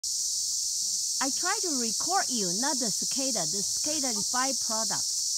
I try to record you, not the cicada. The cicada is byproduct.